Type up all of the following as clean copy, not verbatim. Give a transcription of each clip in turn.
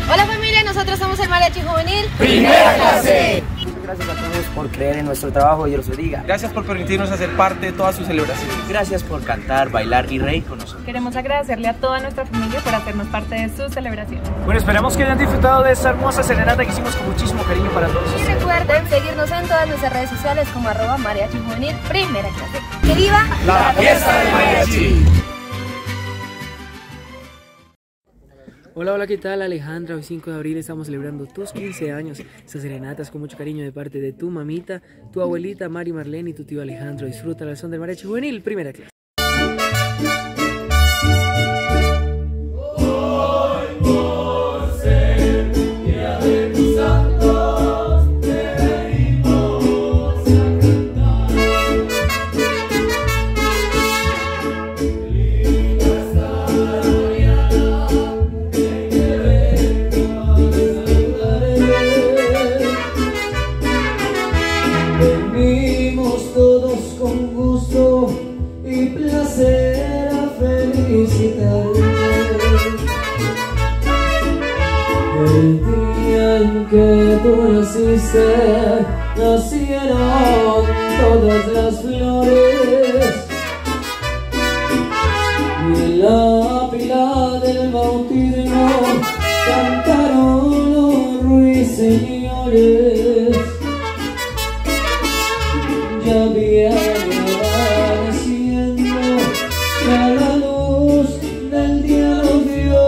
Hola familia, nosotros somos el Mariachi Juvenil Primera Clase. Muchas gracias a todos por creer en nuestro trabajo, Dios los bendiga. Gracias por permitirnos hacer parte de todas sus celebraciones. Gracias por cantar, bailar y reír con nosotros. Queremos agradecerle a toda nuestra familia por hacernos parte de sus celebraciones. Bueno, esperamos que hayan disfrutado de esta hermosa serenata que hicimos con muchísimo cariño para todos y ustedes. recuerden seguirnos en todas nuestras redes sociales como @Mariachi Juvenil Primera Clase. ¡Que viva la fiesta del mariachi! Hola, hola, ¿qué tal Alejandra? Hoy 5 de abril estamos celebrando tus 15 años. Estas serenatas con mucho cariño de parte de tu mamita, tu abuelita Mari Marlene y tu tío Alejandro. Disfruta la son del Mariachi Juvenil Primera Clase. Venimos todos con gusto y placer a felicitarte. El día en que tú naciste, nacieron todas las flores, y en la pila del bautismo cantaron los ruiseñores. Ya viene amaneciendo, ya la luz del día nos dio.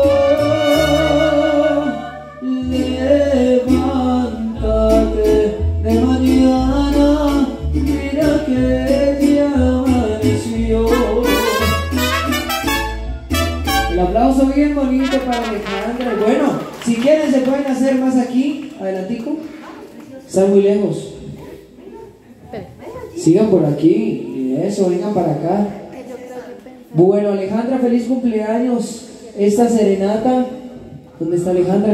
Levántate de mañana, mira que ya amaneció. El aplauso bien bonito para Alejandra. Bueno, si quieren se pueden hacer más aquí, adelantico. Están muy lejos. Sigan por aquí, eso, vengan para acá. Bueno, Alejandra, feliz cumpleaños. Esta serenata, ¿dónde está Alejandra?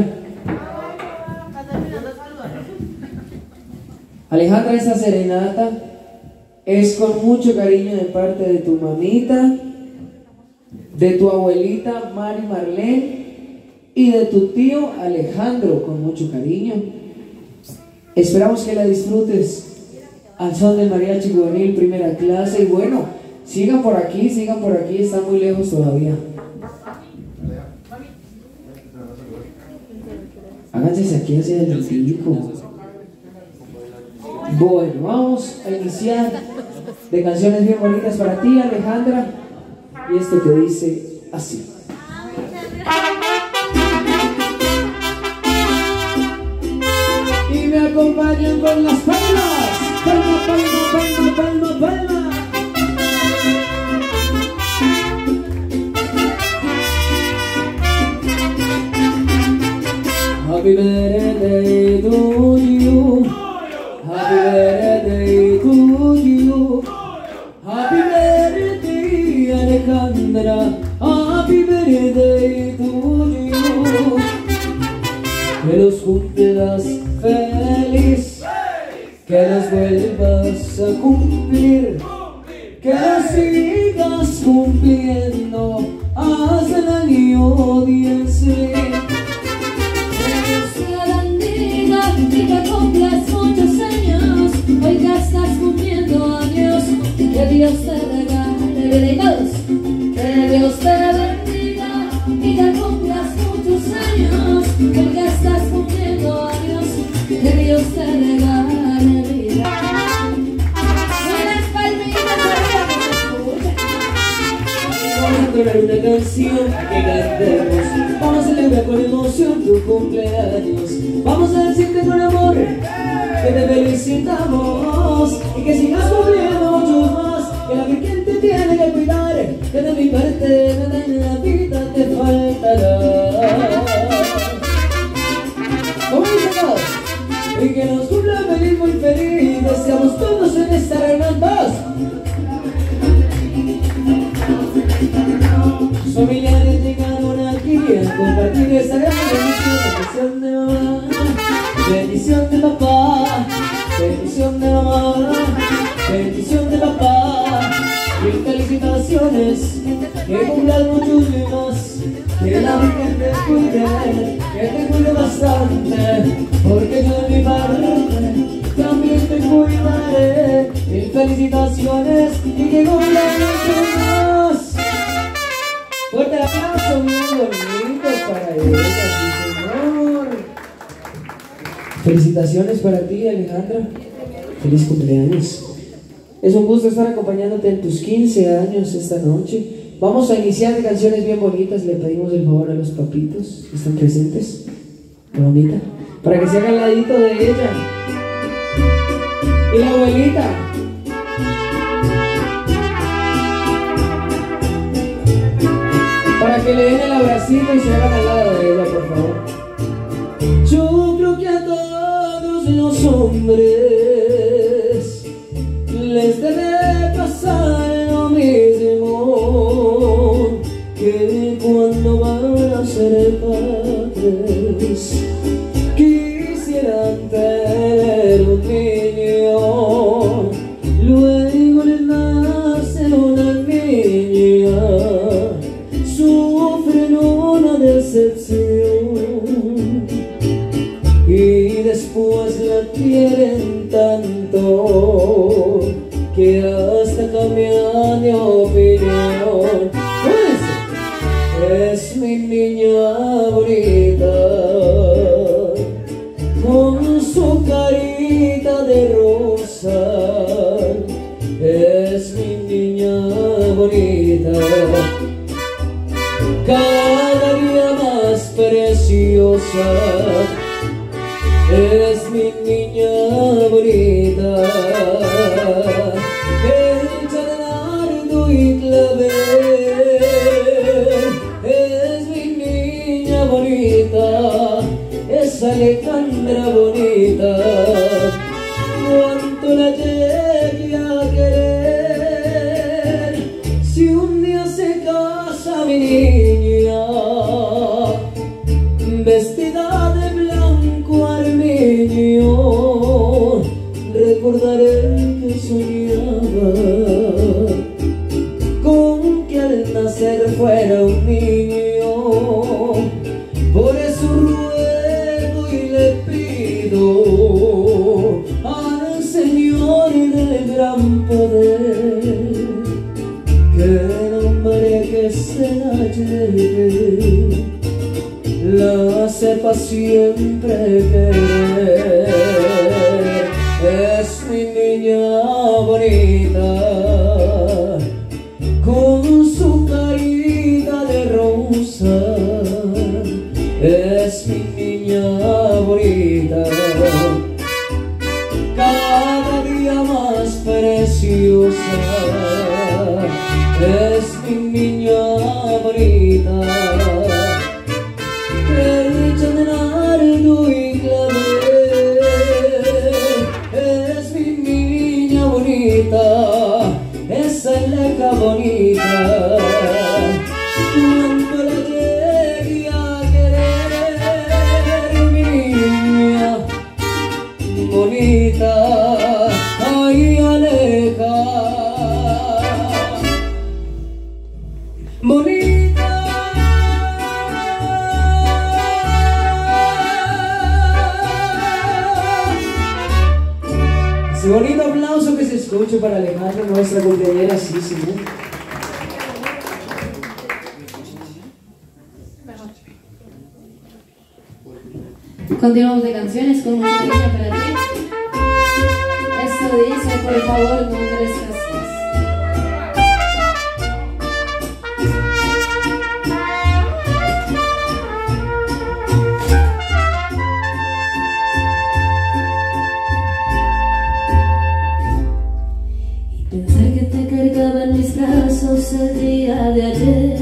Alejandra, esta serenata es con mucho cariño de parte de tu mamita, de tu abuelita Mari Marlene y de tu tío Alejandro, con mucho cariño. Esperamos que la disfrutes al son del Mariachi Juvenil Primera Clase. Y bueno, sigan por aquí, están muy lejos todavía. Háganse aquí hacia el pico. Bueno, vamos a iniciar de canciones bien bonitas para ti, Alejandra. Y esto que dice así. Y me acompañan con las palmas. Palma, palma, palma, palma, palma. Happy birthday to you. Happy birthday to you. Happy birthday, Alejandra. Happy birthday to you. Que los cumplas feliz, que los vuelvas a cumplir, que los sigas cumpliendo hasta el año 10. Que Dios te bendiga y que cumplas muchos años. Hoy que estás cumpliendo años, que Dios te regale benditos. Que Dios te bendiga y que cumplas muchos años. Hoy que estás cumpliendo años, que Dios te regale vida. Unas palmitas arriba que me escuchen. Vamos a tocar una canción que cantemos. Vamos a celebrar con emoción tu cumpleaños. Vamos a decirte con amor que te felicitamos y que sigas cumpliendo muchos más. Que la Virgen te tiene que cuidar, que de mi parte nada en la vida te faltará. ¿Cómo dice todos? Y que nos cumpla feliz, muy feliz. Deseamos todos en esta reunión. Familiares llegaron aquí a compartir esta gran bendición de mamá, bendición de papá, bendición de mamá, bendición de papá. Y felicitaciones, que cumplan muchos más, que la Virgen te cuide, que te cuide más. porque yo de mi parte también te cuidaré. Mil felicitaciones y que cumplan muchos más. Fuerte el aplauso, muy bonito para ella, sí señor. Felicitaciones para ti, Alejandra. Feliz cumpleaños. Es un gusto estar acompañándote en tus 15 años esta noche. Vamos a iniciar de canciones bien bonitas. Le pedimos el favor a los papitos que están presentes, la mamita, para que se hagan al ladito de ella. Y la abuelita. Para que le den el abracito y se hagan al lado de ella, por favor. Yo creo que a todos los hombres les debe pasar lo mismo, que cuando van a ser padres quisieran tener un niño, luego les nace una niña, sufren una decepción y después la quieren tanto que hasta cambian de opinión. Pues es mi niña bonita, con su carita de rosa. Es mi niña bonita, cada día más preciosa. Es mi niña bonita, hecha de nardo y clavel. Es mi niña bonita, es Alejandra bonita. Cuánto la llegué a querer, si un día se casa mi niña, vestida de blanco armiño, recordaré que soñaba con que al nacer fuera un niño. Por eso ruego y le pido al Señor del gran poder que el hombre que se la lleve la sepa siempre querer. Es mi niña bonita, con su carita de rosa. Es mi niña bonita, cada día más preciosa. Es mi niña bonita, hecha de nardo y clavel. Es mi niña bonita, esa es la hija bonita. Cuando la llegué a querer, mi niña bonita, ay Aleja bonita. Ese bonito aplauso que se escuche para Alejandra, nuestra cumpleañera, sí, señor. Continuamos de canciones con una cariño para ti. Esto dice, por favor, no crezcas más. Pensar que te cargaba en mis brazos el día de ayer,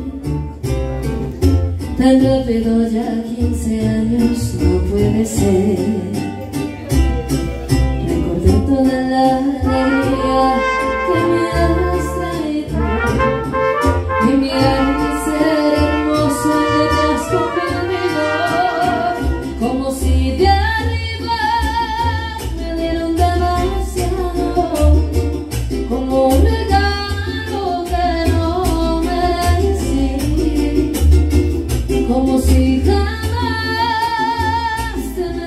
tan rápido ya 15 años no puede ser. Recordé toda la alegría que me has traído y mi alma ser hermoso que te has convertido, como si de arriba me dieron demasiado, como un regalo que no merecí, como si jamás te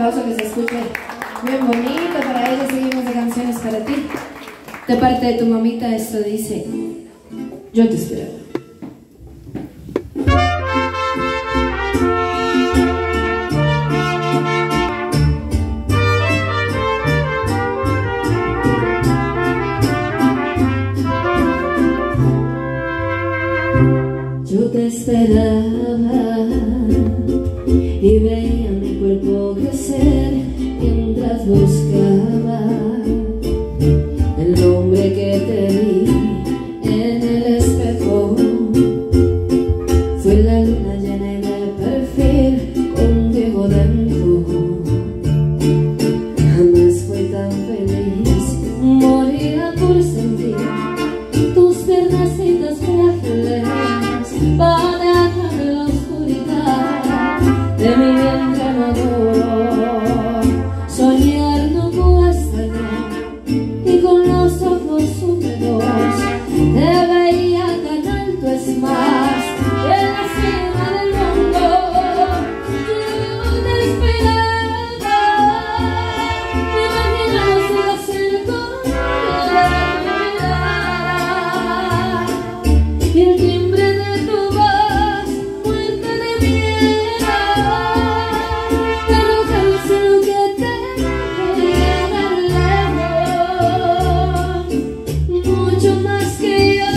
aplauso que se escuche bien bonito para ella. Seguimos de canciones para ti. De parte de tu mamita esto dice: yo te esperaba. Yo te esperaba y veía mi cuerpo crecer mientras buscaba el nombre que te vi en el espejo. Fue la luna llena y de perfil contigo dentro. Jamás fui tan feliz, moría por sentir tus piernecitas frágiles para dejar la oscuridad de mi vientre maduro. Soñar no cuesta ya, y con los ojos húmedos te veía tan alto, es más, en la cima del mundo. Yo te esperaba, imaginándose el color de tu mirada y el timbre de tu voz, muerta de miedo. Pero causa lo que te llega lejos, mucho más que yo.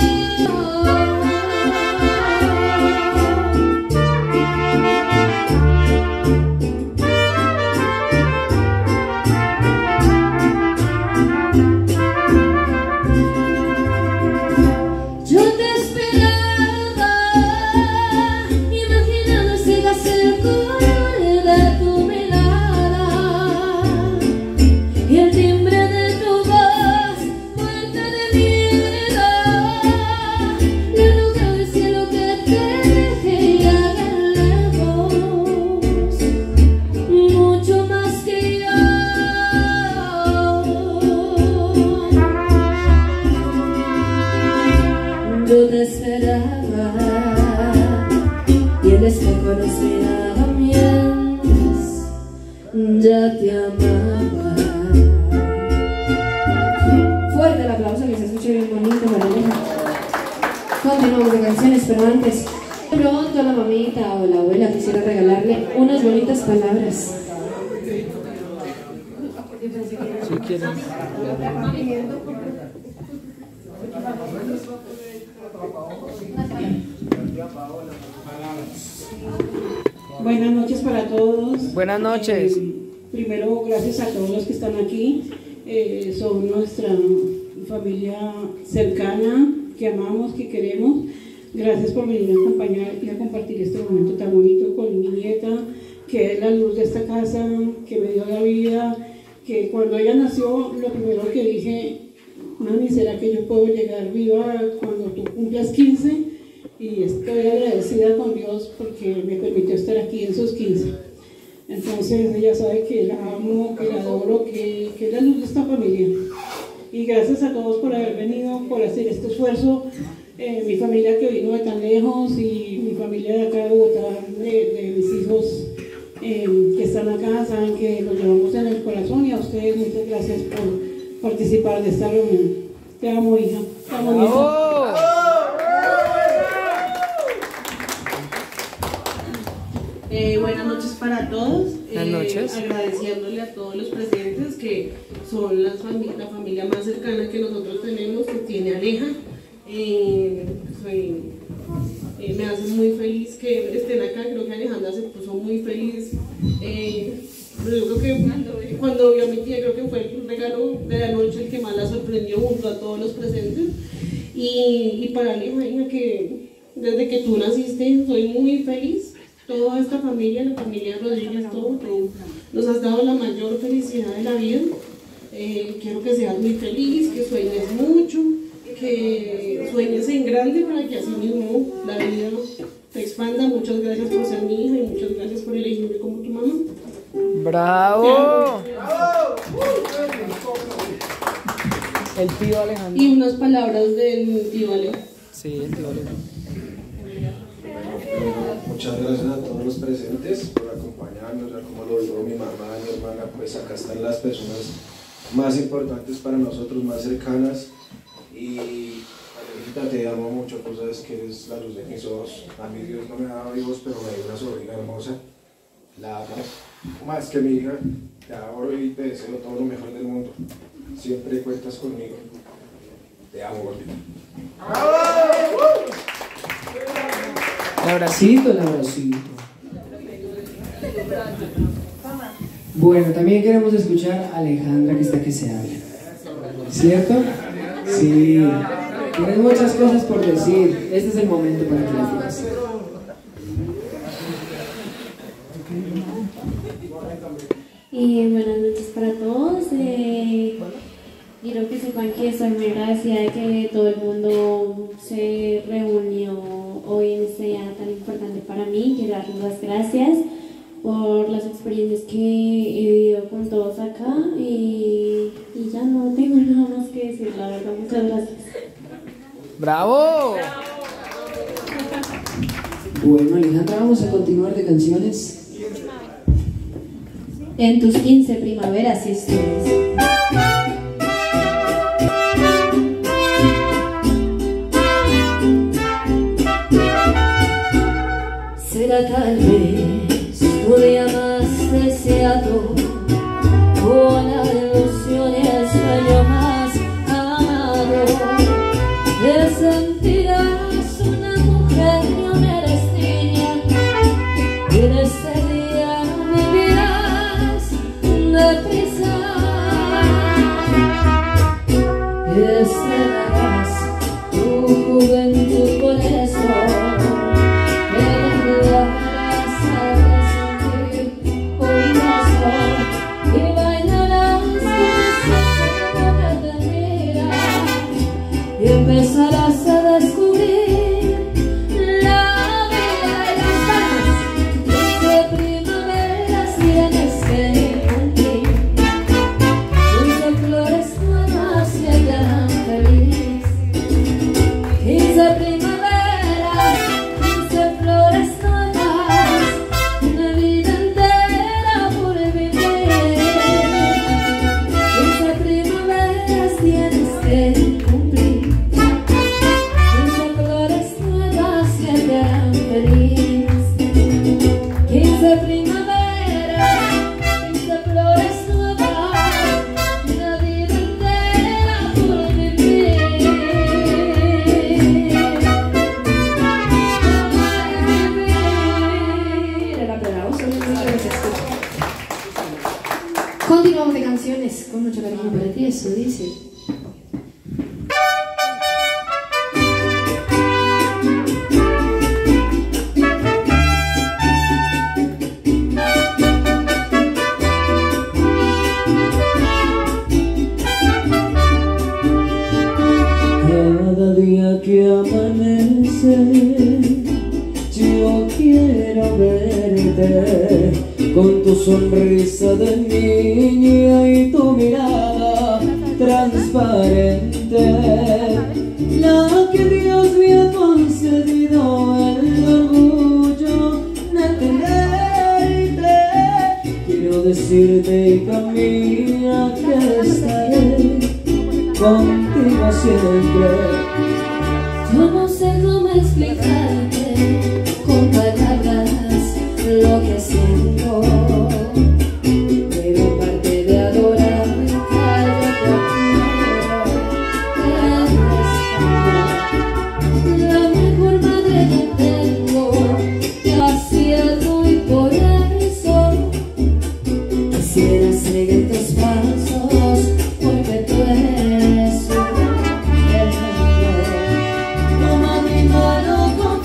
Yo te esperaba, imaginando ese color de tu mirada y el timbre de tu voz, muerta de miedo. La luna del cielo que te dejé llegar lejos, mucho más que yo. Yo te esperaba y el espejo nos miraba mientras ya te amaba. Fuerte el aplauso, que se escuche bien bonito, Marilena. Continuamos de canciones, pero antes, pronto la mamita o la abuela quisiera regalarle unas bonitas palabras. Si quieren. Buenas noches para todos. Buenas noches. Primero, gracias a todos los que están aquí. Son nuestra familia cercana, que amamos, que queremos. Gracias por venir a acompañar y a compartir este momento tan bonito con mi nieta, que es la luz de esta casa, que me dio la vida, que cuando ella nació, lo primero que dije: mami, ¿será que yo puedo llegar viva cuando tú cumplas 15? Y estoy agradecida con Dios porque me permitió estar aquí en sus 15. Entonces ella sabe que la amo, que la adoro, que es la luz de esta familia. Y gracias a todos por haber venido, por hacer este esfuerzo. Mi familia que vino de tan lejos y mi familia de acá de Bogotá, de mis hijos que están acá, saben que los llevamos en el corazón. Y a ustedes muchas gracias por participar de esta reunión. Te amo, hija. Te amo, hija. Buenas noches para todos. Buenas noches. Agradeciéndole a todos los presentes, que son la familia más cercana que nosotros tenemos, que tiene Aleja. Me hace muy feliz que estén acá. Creo que Alejandra se puso muy feliz. Pero yo creo que cuando vio a mi tía, creo que fue el regalo de la noche el que más la sorprendió junto a todos los presentes. Y para Aleja, hija, que desde que tú naciste soy muy feliz. Toda esta familia, la familia Rodríguez, todo, nos has dado la mayor felicidad de la vida. Quiero que seas muy feliz, que sueñes mucho, que sueñes en grande para que así mismo la vida te expanda. Muchas gracias por ser mi hija y muchas gracias por elegirme como tu mamá. ¡Bravo! El tío Alejandro. Y unas palabras del tío Alejo. Sí, el tío Alejo. Muchas gracias a todos los presentes por acompañarnos, como lo dijo mi mamá, mi hermana, pues acá están las personas más importantes para nosotros, más cercanas. Y Alejita, te amo mucho, tú sabes que eres la luz de mis ojos. A mí Dios no me ha dado hijos, pero me dio una sobrina hermosa. La amo más que mi hija, te adoro y te deseo todo lo mejor del mundo. Siempre cuentas conmigo. Te amo, gordita. El abracito, el abracito. Bueno, también queremos escuchar a Alejandra, que está que se habla. ¿Cierto? Sí. Tienes muchas cosas por decir. Este es el momento para que las digas. Y buenas noches para todos. Quiero que sepan que estoy muy agradecida de que todo el mundo se reunió hoy en este día tan importante para mí. Quiero darles las gracias por las experiencias que he vivido con todos acá y ya no tengo nada más que decir, la verdad. Muchas gracias. ¡Bravo! Bueno, Alejandra, vamos a continuar de canciones. En tus 15 primaveras y estudios. Será tal vez tu día más deseado, con la ilusión y el sueño más amado. Te sentirás una mujer y una eres niña, y en ese día vivirás deprisa. Y estrenarás tu juventud por eso. Empezarás a descubrir la vida y las ganas de primavera tienes que cumplir. 15 flores nuevas que te harán feliz. 15 primaveras, 15 flores nuevas, una vida entera por vivir. 15 primaveras tienes que cumplir. Continuamos de canciones con mucho cariño para ti, eso dice. Cada día que amanece, yo quiero verte con tu sonrisa de niña y tu mirada transparente, la que Dios me ha concedido el orgullo de tenerte. Quiero decirte, hija mía, que estaré contigo siempre. Yo no sé cómo explicarte con palabras lo que siento, pero aparte de adorar la mejor madre que tengo, te acierto y por eso quisiera seguir tus pasos, porque tú eres un ejemplo. Toma mi mano con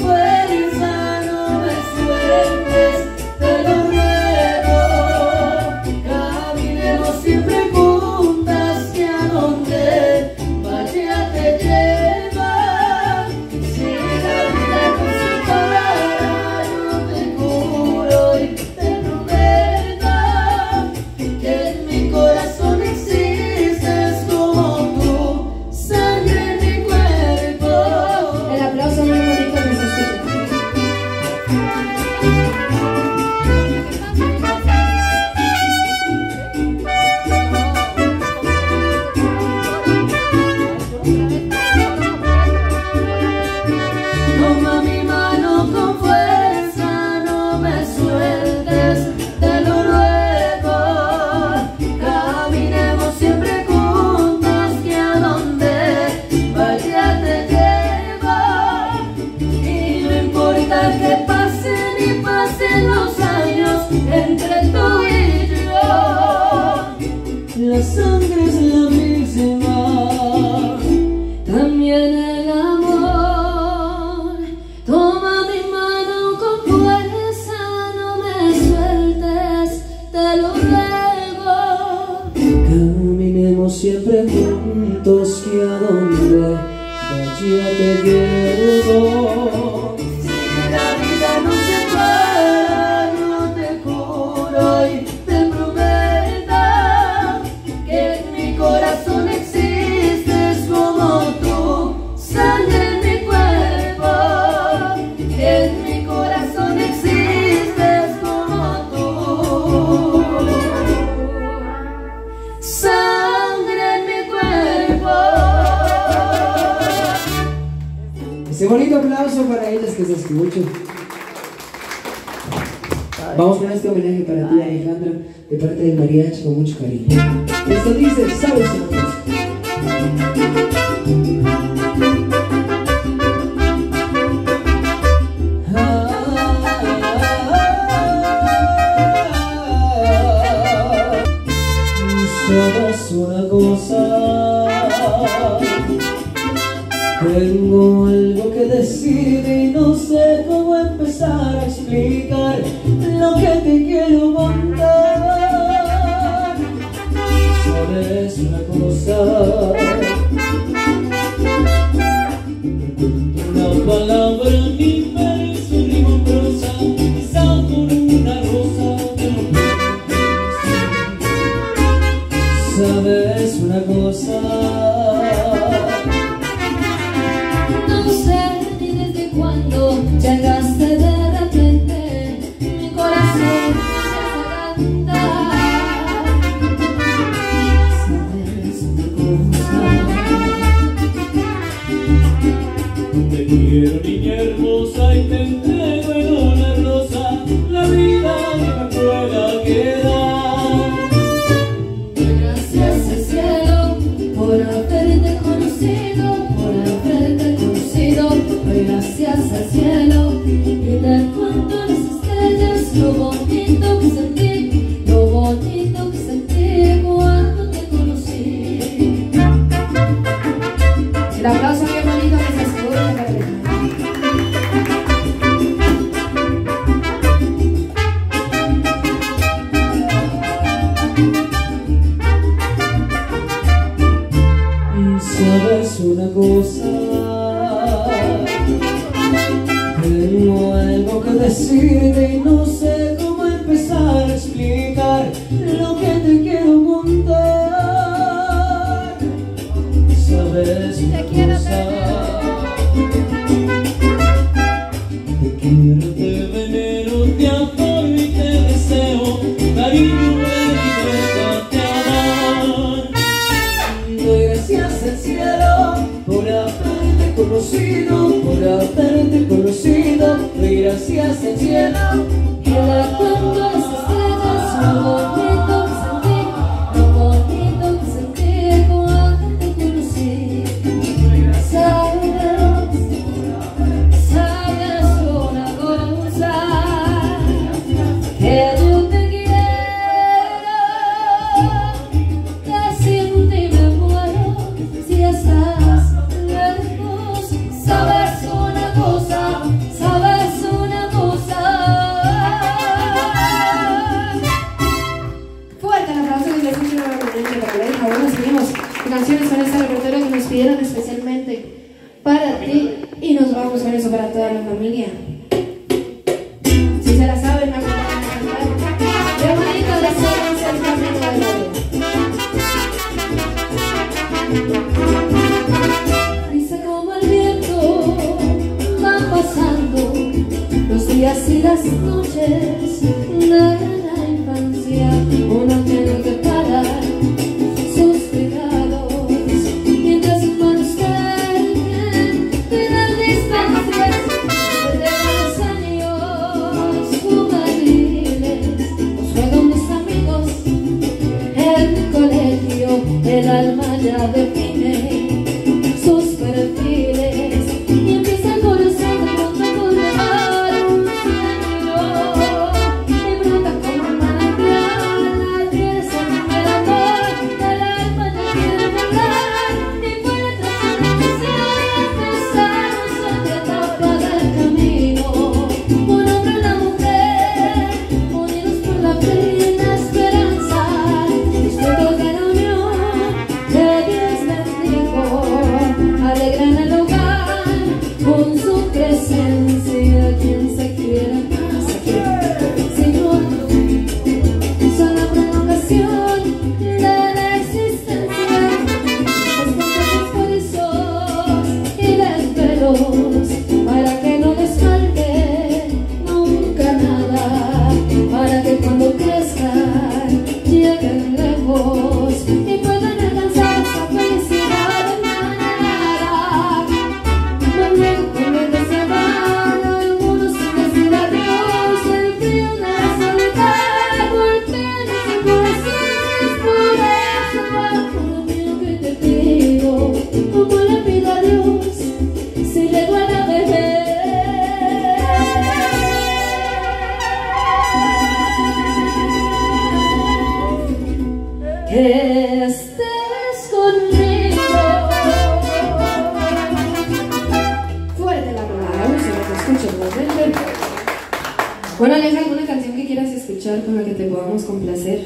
importa que pasen y pasen los años entre tú y yo. La sangre es la misma, también el amor. Toma mi mano con fuerza, no me sueltes, te lo ruego. Caminemos siempre juntos, que a donde vaya te llevo. Si la vida nos separa, yo te juro y te prometo que en mi corazón existes como tú, sangre en mi cuerpo. Que en mi corazón existes como tú, sangre en mi cuerpo. Ese bonito aplauso para ellas que se escuchen. Vamos con este homenaje para ti, Alejandra, de parte del mariachi con mucho cariño. Esto dice, ¿sabes una cosa? ¿Sabes una cosa? Tengo algo que decir y no sé cómo empezar a explicar lo que te quiero contar. ¿Sabes una cosa? Una palabra ni verso rima en prosa, quizá por una rosa te lo pienso. ¿Sabes una cosa? Llegaste de repente, mi corazón se canta. ¿Sabes una cosa? Te quiero, niña hermosa, y te entrego en una rosa la vida que me pueda quedar. Gracias al cielo por haberte conocido, por haberte conocido. Gracias al cielo. Y te cuento las estrellas, lo bonito que sentí, lo bonito que sentí cuando te conocí. El aplauso bien bonito que se escucha para ¿Sabes una cosa? Tengo algo que decirte y no sé cómo empezar a explicar lo que te quiero contar. ¿Sabes una cosa? Te quiero, te venero, te adoro y te deseo, cariño, ven y déjate amar. Doy gracias al cielo por haberte conocido, por haberte conocido. Doy gracias al cielo. y le cuento a las estrellas lo bonito que sentí cuando te conocí. Sabes una cosa, que yo te quiero, que sin ti me muero si estás lejos. Sabes una cosa, sabes una cosa. Fuerte el aplauso que les escucho nuevamente para la hija. Bueno, seguimos con canciones con este repertorio que nos pidieron especialmente para ti y nos vamos con eso para toda la familia. Si se la saben, me acompañan a cantar. Qué bonito de ser el camino de la vida. Risa como el viento, van pasando los días y las noches de la infancia. Uno tiene que parar sus pecados mientras sus manos carguen de las distancias de los años juveniles. Los juegos mis amigos, el colegio, el alma ya define sus perfiles y empieza el corazón de pronto a correr. escuchemos. Ven. Bueno, Aleja, ¿alguna canción que quieras escuchar con la que te podamos complacer?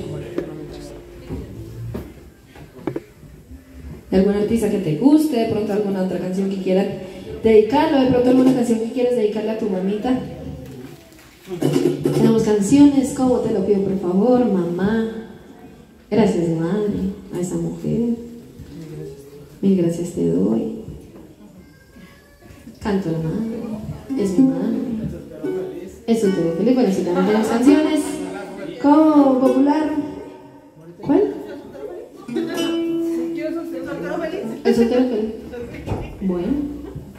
¿Algún artista que te guste? ¿De pronto alguna otra canción que quieras dedicarlo? ¿De pronto alguna canción que quieras dedicarle a tu mamita? Tenemos canciones como Te lo pido por favor, mamá. Gracias madre, a esa mujer. Mil gracias te doy. Canto a la madre, es mi madre. Es soltero feliz. Bueno, si también tenemos canciones como popular. ¿Cuál? El soltero feliz. Bueno.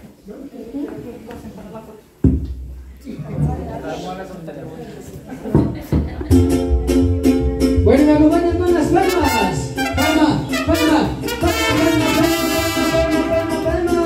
Bueno, me acompañan con las palmas. Palma, palma, palma, palma, palma, palma, palma.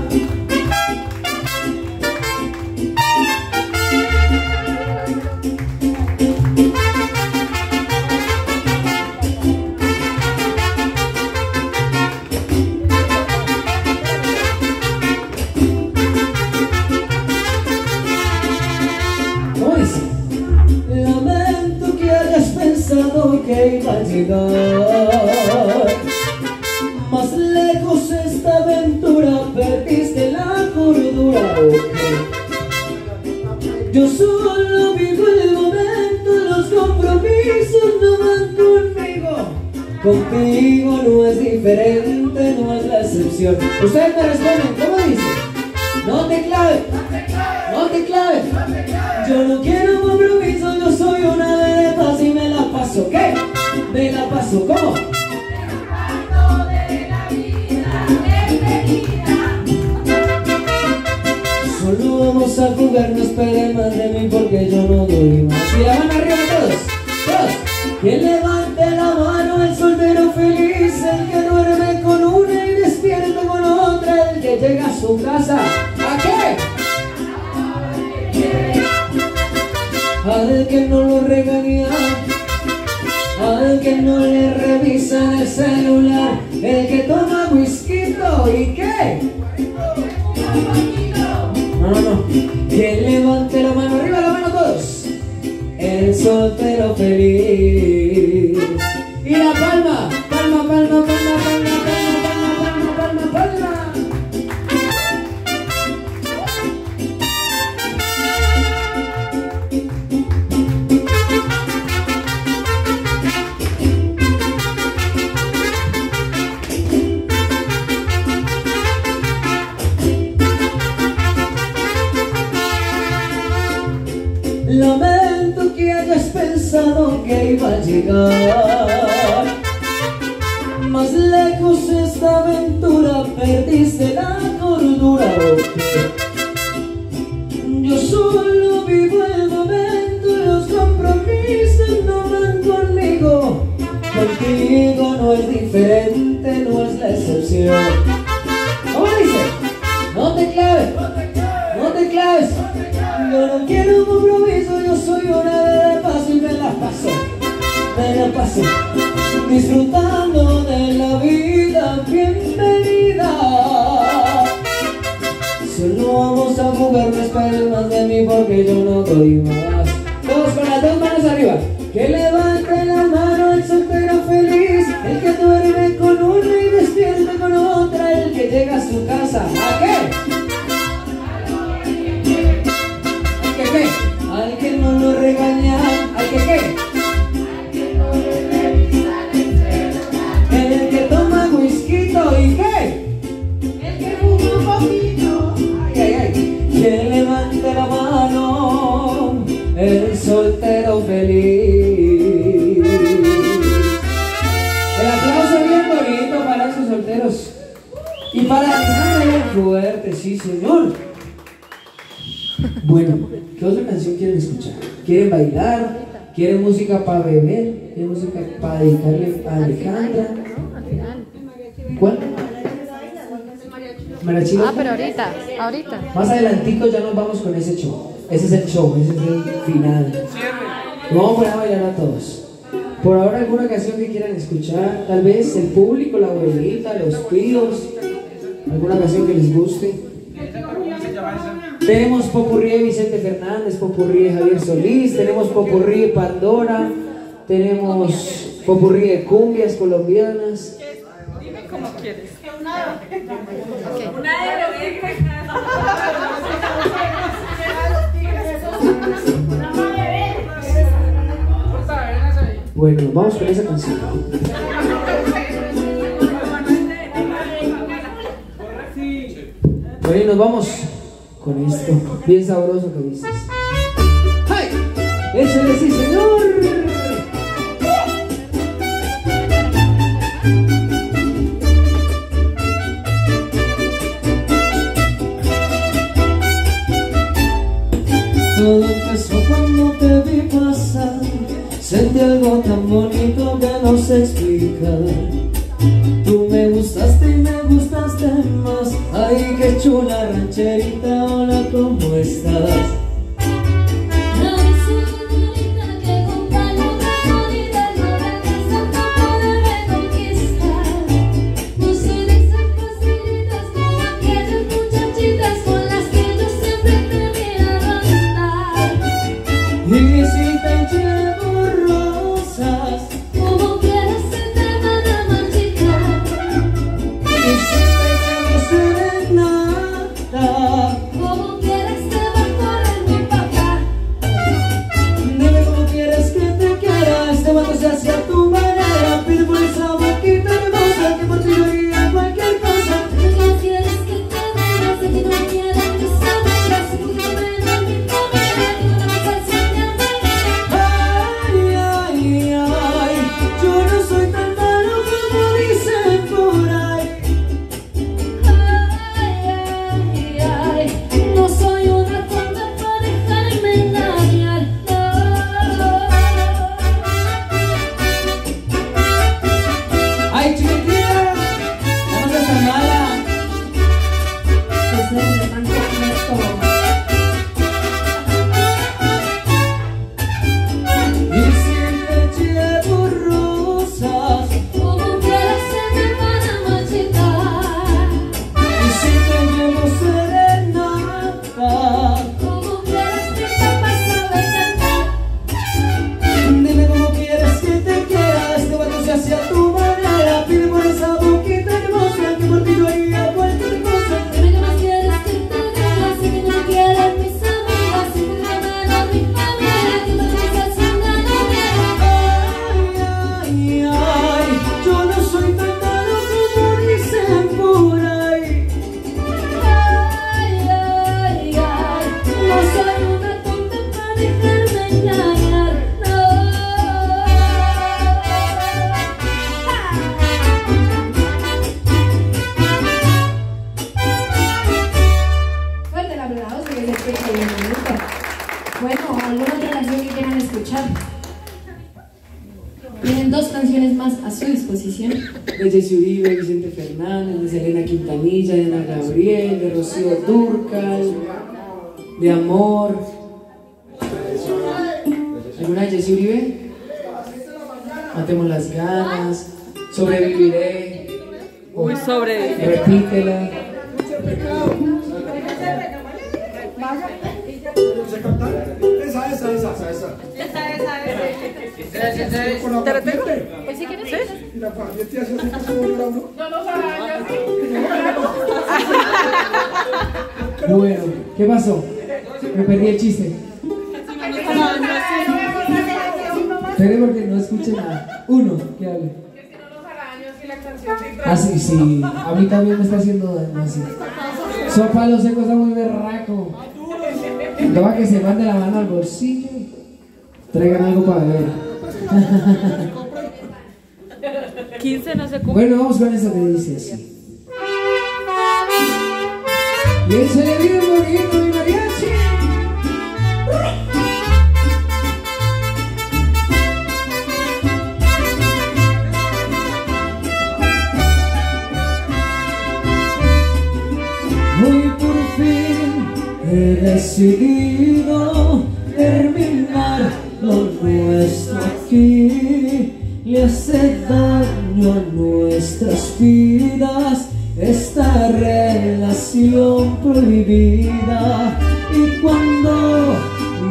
¿Cómo dice? Lamento que hayas pensado que iba a llegar más lejos esta aventura, perdiste la cordura. Yo solo vivo el momento, los compromisos no van conmigo. Contigo no es diferente, no es la excepción. Ustedes me responden, ¿cómo dice? No te claves, no te claves. Yo no quiero compromiso, yo soy una de paz y me la paso. ¿Qué? Me la paso, ¿cómo? Solo vamos a jugar, no esperen más de mí porque yo no doy más. Y la mano arriba todos, todos. Quien levante la mano, el soltero feliz, el que duerme con una y despierta con otra, el que llega a su casa. ¿A qué? Al que no lo regaña, al que no le revisa el celular, el que toma whisky y ¿qué? No. Quien levante la mano, arriba la mano todos. El soltero feliz. Y la palma, palma, palma, palma, palma, palma, palma, palma, palma, palma. Lamento que hayas pensado que iba a llegar más lejos esta aventura, perdiste la cordura. Yo solo vivo el momento, los compromisos no van conmigo. Contigo no es diferente, no es la excepción. ¿Cómo dice? No te claves, no te claves. Yo no quiero compromiso, yo soy una de paso y me la paso, disfrutando de la vida, bienvenida. Solo vamos a jugar, no esperen más de mí porque yo no doy más. Todos con las dos manos arriba. Que levante la mano el soltero feliz, el que duerme con una y despierta con otra, el que llega a su casa. ¿A qué? ¿Qué? Al que no lo regaña, al que qué, al que no le revisa el celular, el que toma whisky y qué, el que fuma un poquito, que levante la mano, el soltero feliz. El aplauso bien bonito para esos solteros y para Alejandra bien fuerte, sí señor. Bueno, ¿qué otra canción quieren escuchar? ¿Quieren bailar? ¿Quieren música para beber? ¿Quieren música para dedicarle a Alejandra? ¿Cuál? ¿Mariachi? Ah, pero ahorita. Más adelantico ya nos vamos con ese show. Ese es el show, ese es el final. Vamos a poner a bailar a todos. Por ahora, alguna canción que quieran escuchar, tal vez el público, la abuelita, los tíos, alguna canción que les guste. ¿Cómo se llama esa? Tenemos popurrí de Vicente Fernández, popurrí de Javier Solís, tenemos popurrí de Pandora, tenemos popurrí de cumbias colombianas. Dime cómo quieres. Una de Bueno, vamos con esa canción. Bueno, y nos vamos con esto, bien sabroso que dices. ¡Ay! ¡Échale sí, señor! Todo empezó cuando te vi pasar. Sentí algo tan bonito que no sé explicar. Tú me gustaste y me gustaste más. Ay, qué chula rancherita, hola, ¿cómo estás? Bueno, ¿alguna otra canción que quieran escuchar? Tienen dos canciones más a su disposición. De Jessy Uribe, Vicente Fernández, de Selena Quintanilla, de Ana Gabriel, de Rocío Dúrcal, de Amor. ¿Alguna de Jessy Uribe? Matemos las ganas, Sobreviviré. Uy, sobreviviré. Repítela. Esa. ¿Te la tengo? Pues si quieres. ¿Sí? No nos hagas Bueno, ¿qué pasó? Me perdí el chiste. Espere porque no escuché nada. Uno, que hable. Ah, sí, sí. A mí también me está haciendo daño así. Sopa los secos está muy berraco. Toma que se mande la mano al bolsillo. Traigan algo para beber. 15 no se cumple. Bueno, vamos con esto que dice así. Y él se le viene bonito mi mariachi. Hoy por fin he decidido terminar lo nuestro aquí. Le hace daño a nuestras vidas esta relación prohibida.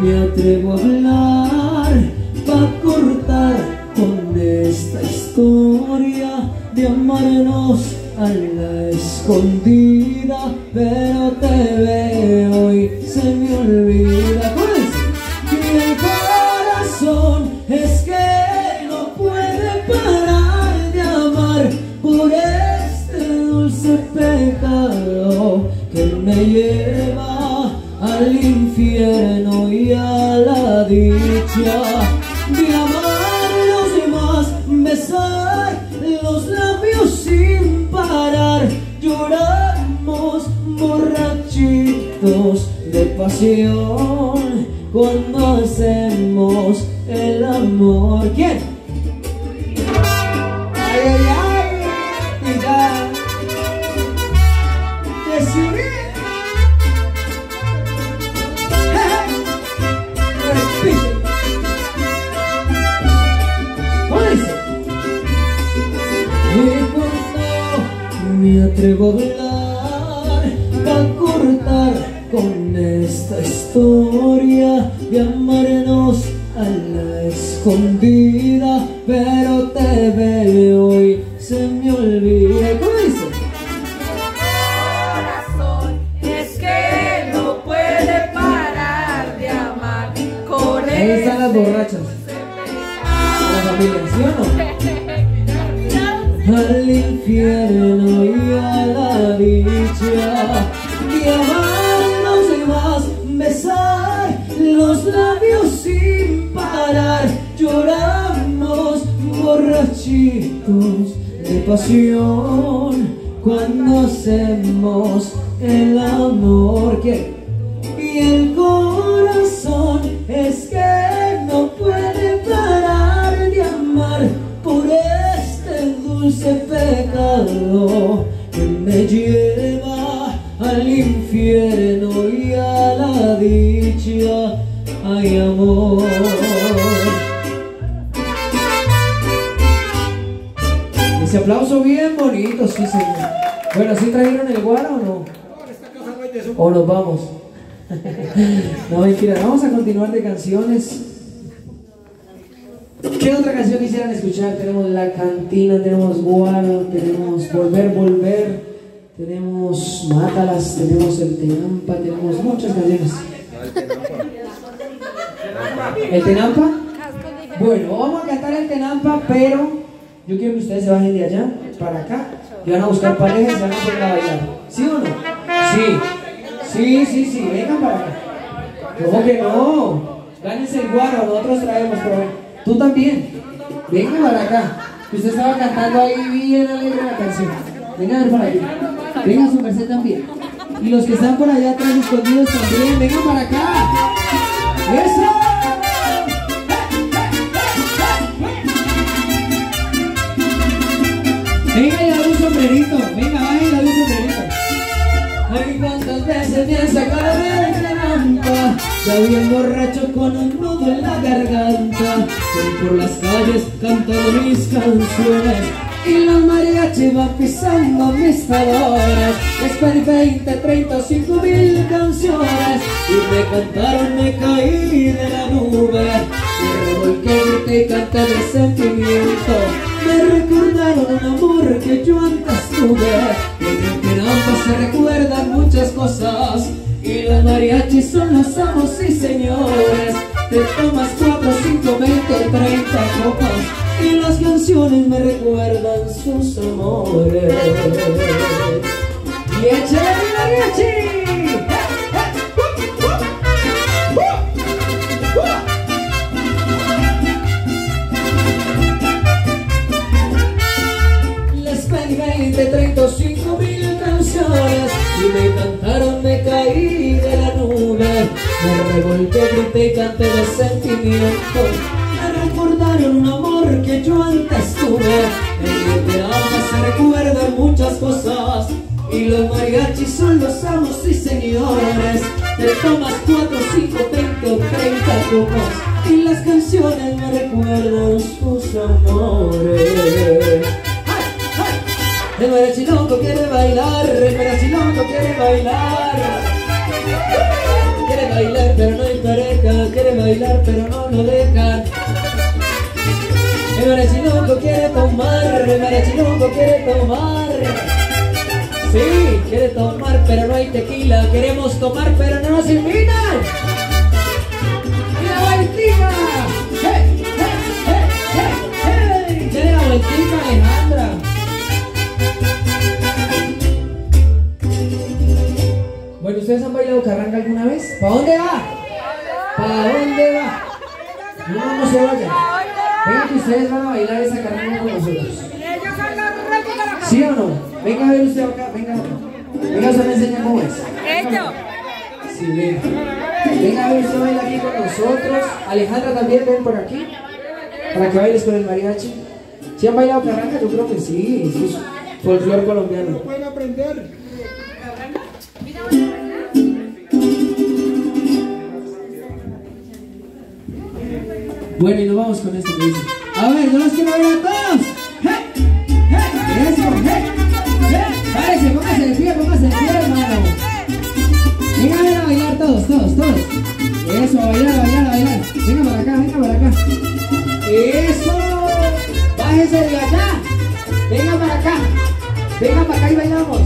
me atrevo a hablar pa' cortar con esta historia de amarnos a la escondida, pero te veo y se me olvida. Y el corazón es que no puede parar de amar por este dulce pecado que me lleva al infierno y a la dicha de amar a los demás, besar los labios sin parar. Lloramos borrachitos de pasión cuando hacemos el amor. ¿Quién? Ay, ay, ay, y ya te subí. Repite. ¿Cómo dice? Y cuando me atrevo a hablar pa' cortar con esta historia de amarnos a la escondida, pero te veo y se me olvida. ¿Cómo dice? Corazón, es que no puede parar de amar con Ahí están las borrachas la familia, ¿sí o no? Al infierno y a la dicha de amar a los demás, besar los labios sin parar. Lloramos borrachitos de pasión cuando hacemos el amor. ¿Qué? Y el corazón es que no puede parar de amar por este dulce pecado que me lleva al infierno y a la dicha. Ay, amor. Ese aplauso bien bonito, sí, señor. Bueno, ¿sí trajeron el guaro o no? ¿O nos vamos? No, mentira, vamos a continuar de canciones. ¿Qué otra canción quisieran escuchar? Tenemos La Cantina, tenemos Guaro, tenemos Volver, Volver, tenemos Mátalas, tenemos El Tenampa, tenemos muchas canciones. ¿El Tenampa? Bueno, vamos a cantar El Tenampa, pero yo quiero que ustedes se bajen de allá para acá y van a buscar parejas y se van a poner a bailar. ¿Sí o no? Sí, vengan para acá. ¿Cómo que no? Gánense el guaro, nosotros traemos, pero tú también. Vengan para acá. Usted estaba cantando ahí bien alegre la canción. Vengan a ver para aquí. Vengan su merced también. Y los que están por allá atrás escondidos también, vengan para acá. ¡Eso! Venga y dale un sombrerito. Venga, vaya y dale un sombrerito. Ay, cuántas veces me han sacado del Tenampa, ya bien borracho con un nudo en la garganta. Voy por las calles cantando mis canciones y los mariachis van pisando mis talores. Les pedí 20, 30, 5,000 canciones y me cantaron, me caí de la nube. Me revolqué, grité y canté de sentimiento. Me recordaron un amor que yo antes tuve. Y en el Tenampa se recuerdan muchas cosas y los mariachis son los amos y señores. Te tomas 4, 5, 20, 30 copas y las canciones me recuerdan sus amores. ¡Y échale mi mariachi! Les pedí 20, 30, 5,000 canciones y me cantaron, me caí de la nube. Me revolqué, grité y canté de sentimiento. Me recordaron un amor que yo antes tuve. En el Tenampa se recuerdan muchas cosas y los mariachis son los amos y señores. Te tomas 4, 5, 20 o 30 copas y las canciones me recuerdan sus amores. El mariachi loco quiere bailar, el mariachi loco quiere bailar. Quiere bailar pero no hay pareja, quiere bailar pero no lo dejan. El mariachilungo quiere tomar, el mariachilungo quiere tomar. Sí, quiere tomar pero no hay tequila. Queremos tomar pero no nos invitan. ¡Y la vueltica! ¡Hey, hey, hey, hey, hey! ¡Dale la vueltica, Alejandra! Bueno, ¿ustedes han bailado carranga alguna vez? ¿Para dónde va? ¿Para dónde va? No se vayan. Venga que ustedes van a bailar esa carranga con nosotros. ¿Sí o no? Venga a ver usted acá, venga. Venga, usted me enseña cómo es. Sí, venga. Venga a ver usted baila aquí con nosotros. Alejandra también, ven por aquí. Para que bailes con el mariachi. ¿Sí han bailado carranga? Yo creo que sí. Sí, es folclore colombiano. No pueden aprender. Bueno, y nos vamos con esto que dice. A ver, yo los quiero ver a todos. ¡Hey! ¡Hey! ¡Eso! ¡Hey! ¡Hey! ¡Párese! Póngase de pie, hermano. Venga a ver a bailar todos. Eso, a bailar. Venga para acá. Eso. Bájese de allá. Venga para acá y bailamos.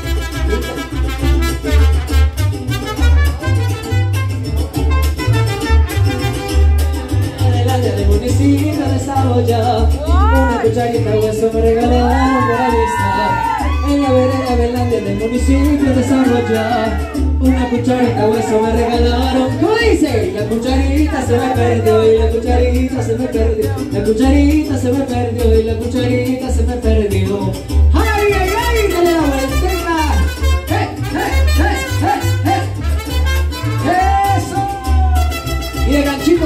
Del municipio de Saboya, una cucharita de hueso me regalaron por amistad. En la vereda Belandia del municipio de Saboya, una cucharita de hueso me regalaron. ¿Cómo dice? La cucharita se me perdió y la cucharita se me perdió. La cucharita se me perdió y la cucharita se me perdió. ¡Ay, ay, ay! ¡Dale la vueltita! ¡Hey, hey, hey, hey, hey! ¡Eso! Y de ganchito.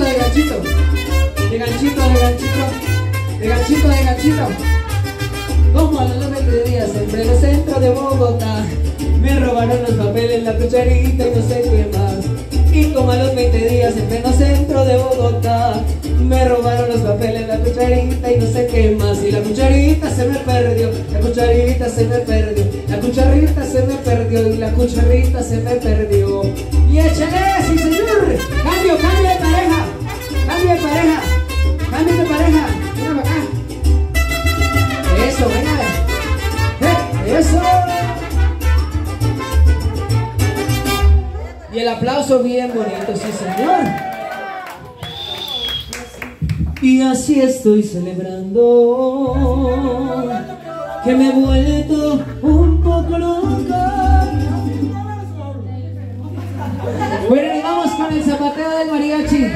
De ganchito. Como a los 20 días en pleno centro de Bogotá, me robaron los papeles, la cucharita y no sé qué más. Y como a los 20 días en pleno centro de Bogotá, me robaron los papeles, la cucharita y no sé qué más. Y la cucharita se me perdió, la cucharita se me perdió, la cucharita se me perdió y la cucharita se me perdió. Y échale, sí señor. Cambio de pareja. Cambio de pareja. Venga para acá. Eso, venga. Eso. Y el aplauso bien bonito, sí señor. Y así estoy celebrando que me he vuelto un poco loca. Bueno, y vamos con el zapateo del mariachi.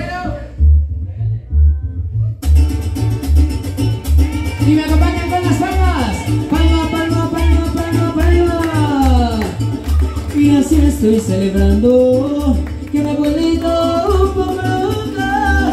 Y me acompañan con las palmas. Palma. Y así estoy celebrando que me he vuelto un poco loca.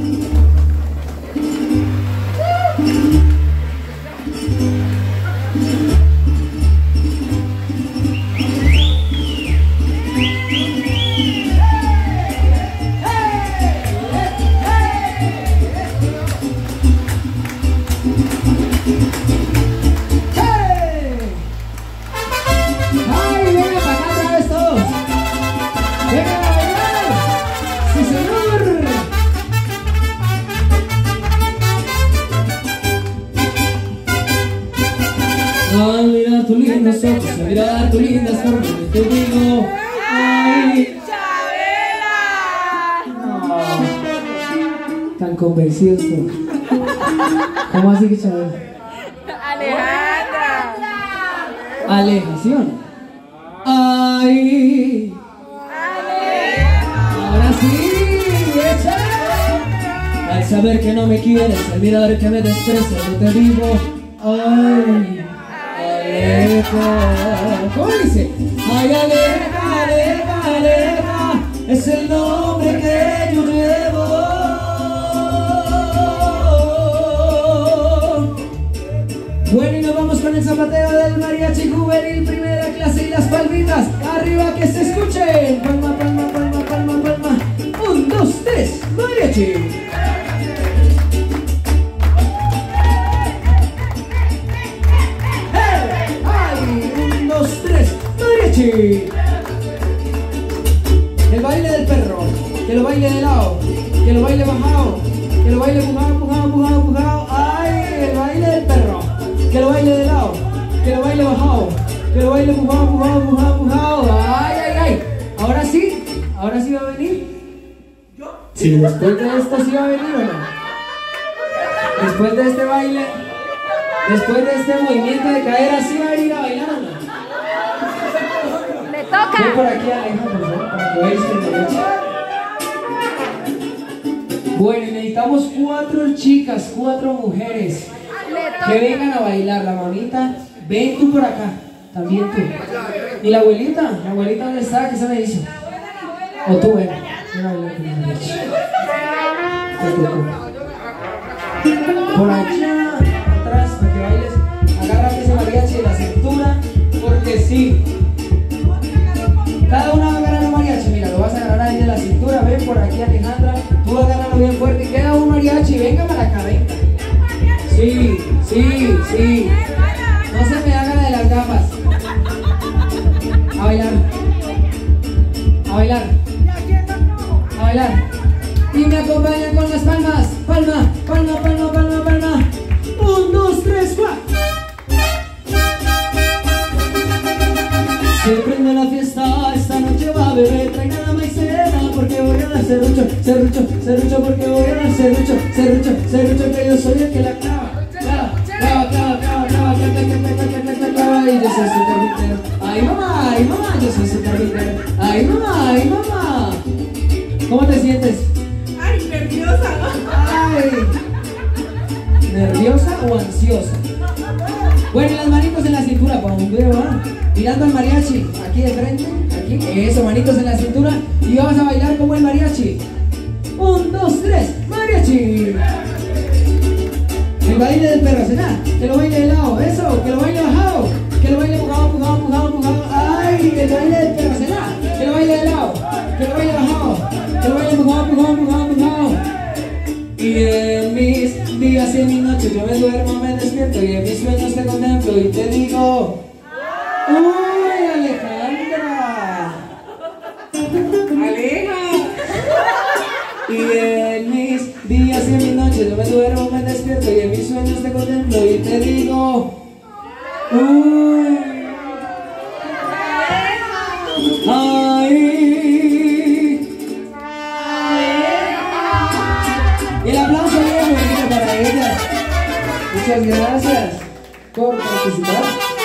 Al mirar tus lindos ojos, al mirar tus lindas formas, te digo, ay, Chabela. Tan convencidos todos. ¿Cómo así que Chabela? Alejandra. Alejación. Ay. Ahora sí, échale. Al saber que no me quieres, al mirar que me desprecias, yo te digo, ay. ¿Cómo dice? Ay, aleja, es el nombre que yo llevo. Bueno, y nos vamos con el zapateo del mariachi juvenil, primera clase y las palmitas. Arriba que se escuchen. Palma. 1, 2, 3, mariachi. El baile del perro. que lo baile de lado, que lo baile bajado, que lo baile empujado, empujado, empujado, empujado. Ay, el baile del perro, que lo baile de lado, que lo baile bajado, que lo baile empujado, empujado, empujado, empujado. Ay, ay, ay. Ahora sí va a venir. Sí, después de esto sí va a venir o no. Después de este baile, después de este movimiento de cadera, ¿sí va a venir a bailar o no? ¡Le toca! Ven por aquí, Aleja, por favor, para que veáis el derecho. Bueno, necesitamos 4 chicas, 4 mujeres que vengan a bailar. La mamita, ven tú por acá, también tú. ¿Y la abuelita? ¿La abuelita dónde está? ¿Qué se me hizo? O tú, ven. Ven a bailar con el mariachi. Por allá, atrás, para que bailes. Agárrate ese mariachi de la cintura, porque sí. Cada una va a agarrar un mariachi. Mira, lo vas a agarrar ahí de la cintura. Ven por aquí, Alejandra. Tú agárralo bien fuerte. Queda un mariachi. Venga para acá, venga. Sí, sí, sí. No se me haga de las gafas. A bailar. A bailar. A bailar. Y me acompañan con las palmas. Palma, palma, palma, palma, palma. 1, 2, 3, 4. Se prende la fiesta, esta noche va a beber. Traigan la maicena porque voy a dar serrucho, serrucho, serrucho porque voy a dar serrucho, serrucho, serrucho que yo soy el que la clava, clava, clava, clava, clava, clava, clava, y yo soy su carpintero. Ay mamá, yo soy su carpintero. Ay mamá. ¿Cómo te sientes? Ay, nerviosa, ¿no? Ay, ¿nerviosa o ansiosa? Bueno, las manitos en la cintura, para un video, ¿ah? Mirando al mariachi, aquí de frente, aquí, eso, manitos en la cintura. Y vamos a bailar como el mariachi. 1, 2, 3, mariachi. El baile del perro, ¿será? Que lo baile de lado, eso, que lo baile bajado, que lo baile empujado, empujado, empujado, empujado. Ay, el baile del perro, ¿será? Que lo baile de lado, que lo baile bajado, que lo baile empujado, empujado, empujado, empujado. Y en mis días y en mis noches yo me duermo, me despierto y en mis sueños te contemplo y te digo: ¡uy, Alejandra! ¡Aleja! Y en mis días y en mis noches yo me duermo, me despierto y en mis sueños te contemplo y te digo: ¡uy! ¡Ay! Y el aplauso bien bonito para ellas. Muchas gracias por participar.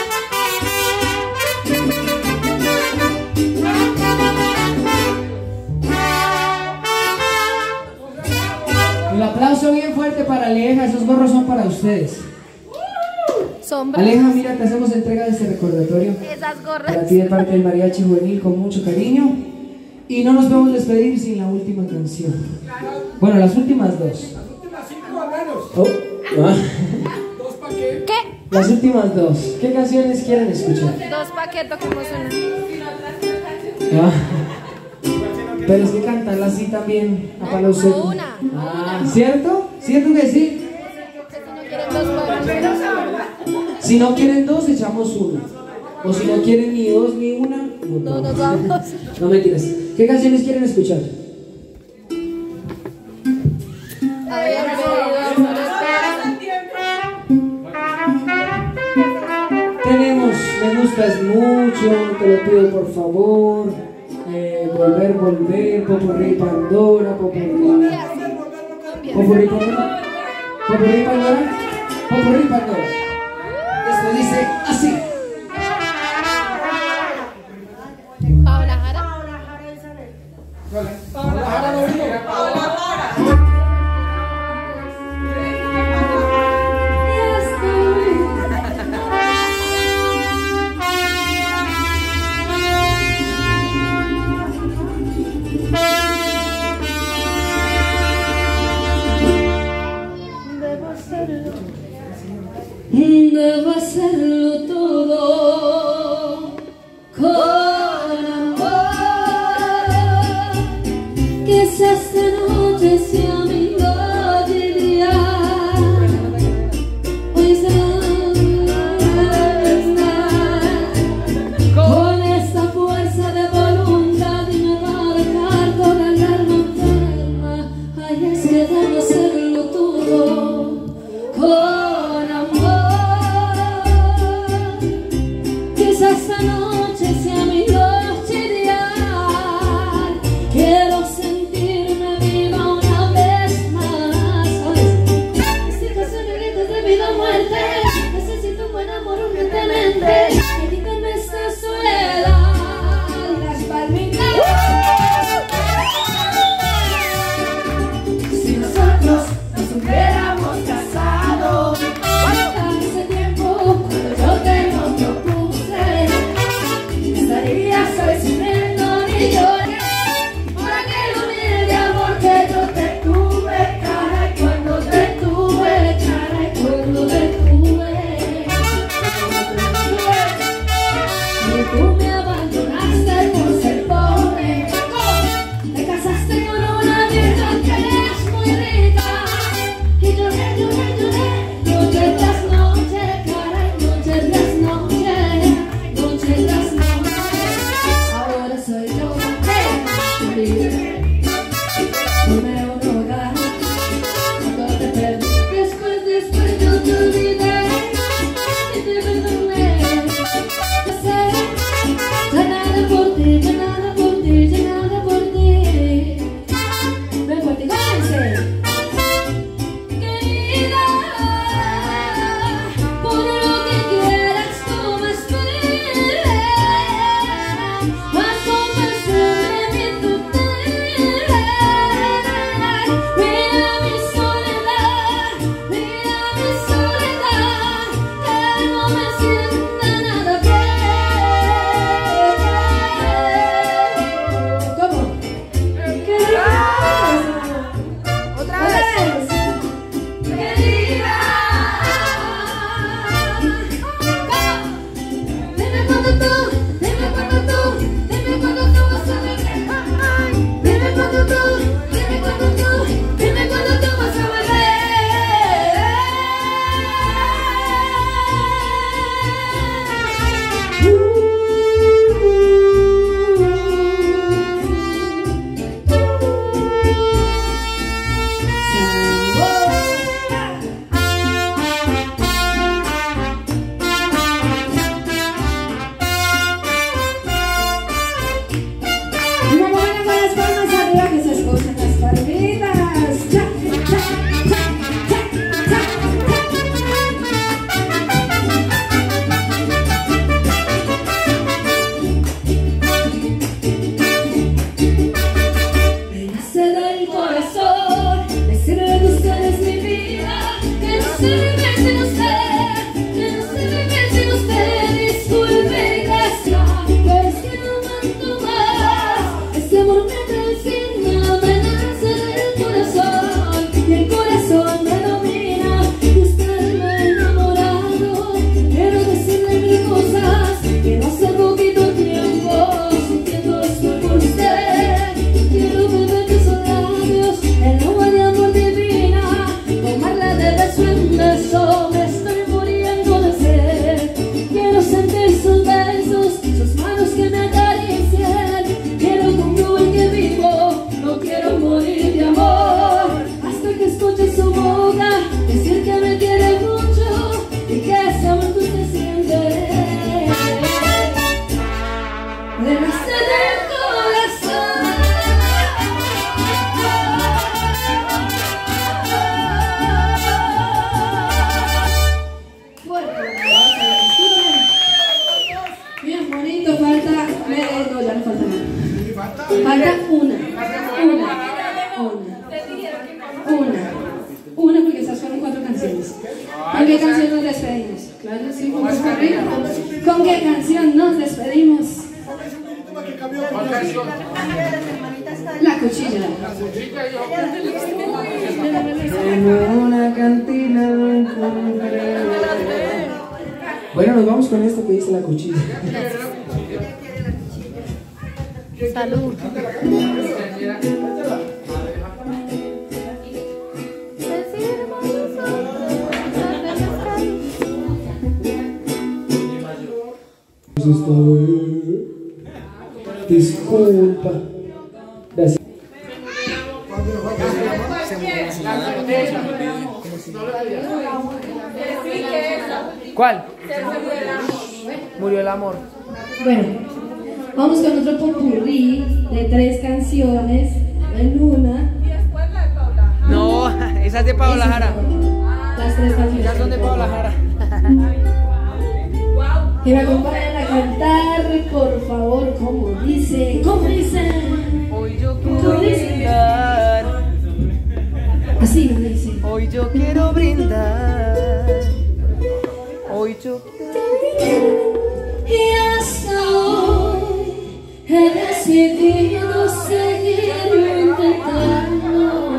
El aplauso bien fuerte para Aleja. Esos gorros son para ustedes. Aleja, mira, te hacemos entrega de este recordatorio. Esas gorras. Para ti de parte del Mariachi Juvenil con mucho cariño. Y no nos podemos despedir sin la última canción. Bueno, las últimas 2. Las últimas 5 al menos. Oh, ah. ¿2 para qué? ¿Qué? Las últimas 2. ¿Qué canciones quieren escuchar? 2 paquetos que hemos una. Ah. Pero es que cantarla así también a palo seco. Una. ¿Cierto? ¿Cierto que sí? Si no quieren 2, echamos 1. O si no quieren ni 2 ni 1, no nos vamos. No mentiras. ¿Qué canciones quieren escuchar? Tenemos Me Gustas Mucho, Te Lo Pido Por Favor, Volver, Volver, Popurrí Pandora, Popurrí Pandora, Popurrí Pandora, Popurrí Pandora. Esto dice así. Paola Jara. Paola Jara no vino. Paola Jara. Debo hacerlo todo canción nos despedimos? Claro, sí, con Costa Rica. ¿Con qué canción nos despedimos? La cuchilla. En una cantina lo encontré. Bueno, nos vamos con esto que dice La Cuchilla. Salud. Disculpa. Gracias. ¿Cuál? Murió el amor. Bueno, vamos con otro popurrí de 3 canciones en una. No, esa es de Paola Jara. Las 3 canciones. Ya son de Paola Jara. Que me acompañen a cantar, por favor, como dice. ¿Cómo dice? Hoy yo quiero brindar. Así lo dice. Hoy yo quiero brindar. Hoy yo Y hasta hoy he decidido seguirlo intentando.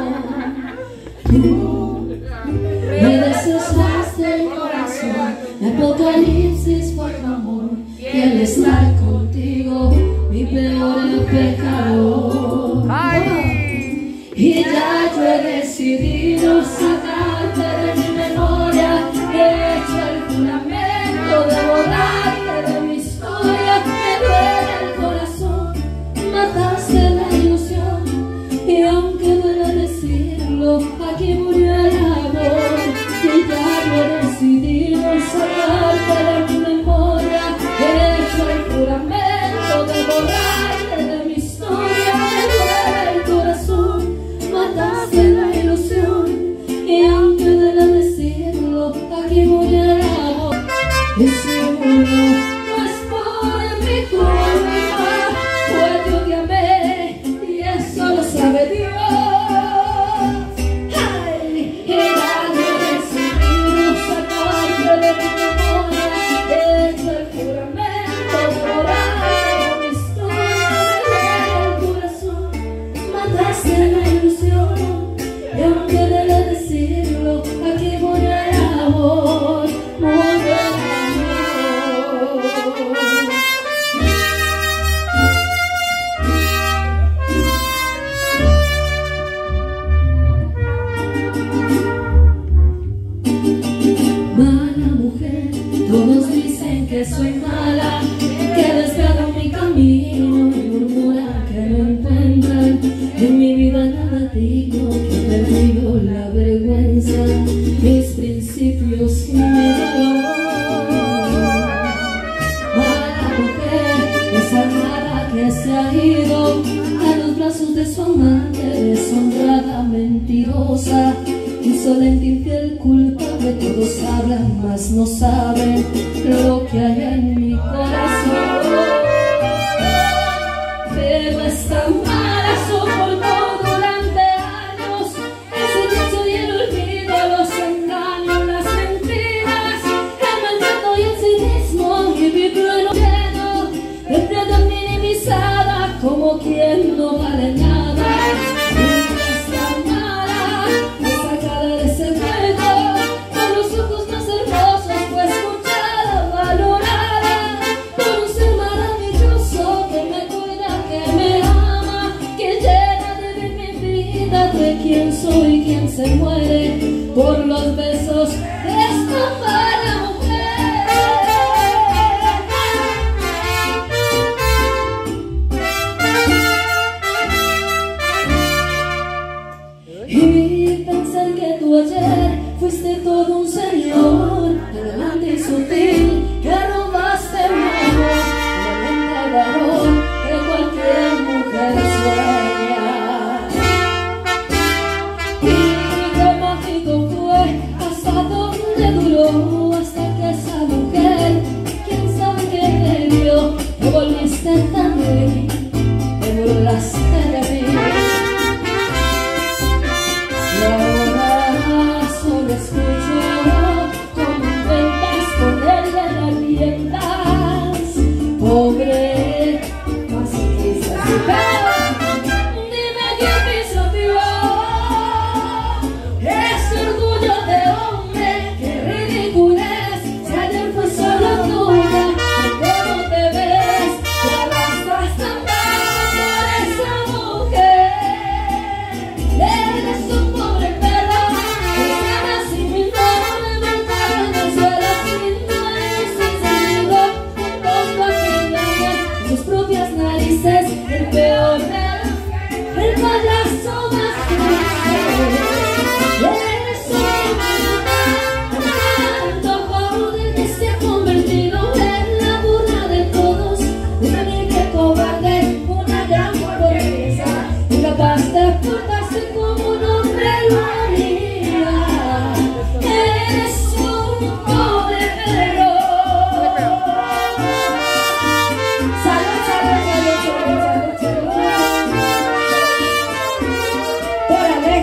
Tú me deshaces el corazón. Apocalipsis por tu amor. Y el estar contigo, mi peor pecado. Y ya yo he decidido sacarte de mi memoria. He hecho el juramento de borrarte de mi historia. Me duele el corazón, mataste la ilusión. Y aunque duele decirlo, aquí murió el amor. Y ya yo he decidido sacarte de mi memoria. He hecho el juramento de borrarte de mi historia. Me duele el corazón, mataste la ilusión. Y aunque duele decirlo, aquí murió el amor. Y seguro no es por mi culpa, fue yo que amé y eso lo sabe Dios. Ay, y ya yo he decidido sacarte de mi memoria. He hecho el juramento de borrar mi historia. Me duele el corazón, mataste la ilusión. Y aunque duele decirlo, aquí murió el amor. Murió el amor. Mala mujer, todos dicen que soy mala, que desviado mi camino y murmuran que no encuentran en mi vida nada digno, que he perdido la vergüenza, mis principios y mi valor. Mala mujer, esa amada que se ha ido a los brazos de su amante, deshonrada, mentirosa, insolente, infiel, culpable. Todos hablan, mas no saben lo que hay en mi corazón. Pero esta mala soportó durante años el silencio y el olvido, los engaños, las mentiras, el maltrato y el cinismo. Y vivió en miedo, de piedad minimizada, como quien no vale nada. Esta mala me saca de ese juego, con los ojos más hermosos fue escuchada, valorada por un ser maravilloso que me cuida, que me ama, que llena de vivir mi vida, de quién soy, quien se muere por los besos de esta mala mujer. Y pensar que tú ayer fuiste todo un señor, elegante y sutil, que robaste mi amor, valiente varón que cualquier mujer sueña. Y qué mágico fue, hasta dónde duró, hasta que esa mujer, quién sabe qué te dio, te volviste también, te burlaste de mí. Y ahora solo escucho como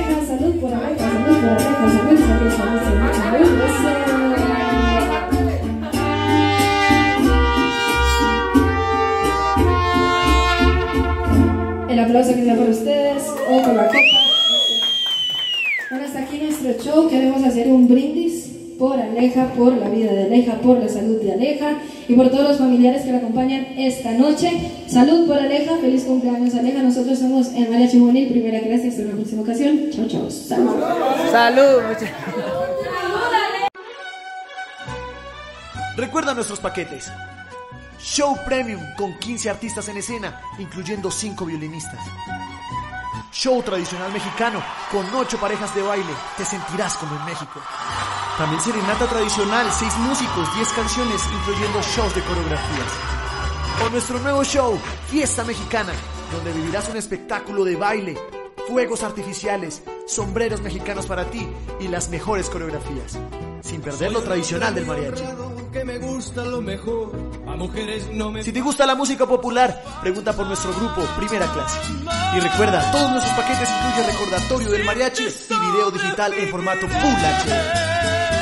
Aleja, salud por Aleja, salud por Aleja, salud, salud, salud, salud, salud, El aplauso que sea para ustedes o con la copa. Bueno, hasta aquí nuestro show. Queremos hacer un brindis por Aleja, por la vida de Aleja, por la salud de Aleja y por todos los familiares que la acompañan esta noche. Salud por Aleja, feliz cumpleaños Aleja. Nosotros somos el Mariachi Juvenil, primera clase. Hasta la próxima ocasión. Chao, chao. Salud. Salud. Recuerda nuestros paquetes. Show Premium con 15 artistas en escena, incluyendo 5 violinistas. Show tradicional mexicano con 8 parejas de baile. Te sentirás como en México. También serenata tradicional, 6 músicos, 10 canciones, incluyendo shows de coreografías. O nuestro nuevo show, Fiesta Mexicana, donde vivirás un espectáculo de baile, fuegos artificiales, sombreros mexicanos para ti y las mejores coreografías, sin perder lo tradicional del mariachi. Si te gusta la música popular, pregunta por nuestro grupo Primera Clase. Y recuerda, todos nuestros paquetes incluyen recordatorio del mariachi y video digital en formato Full HD.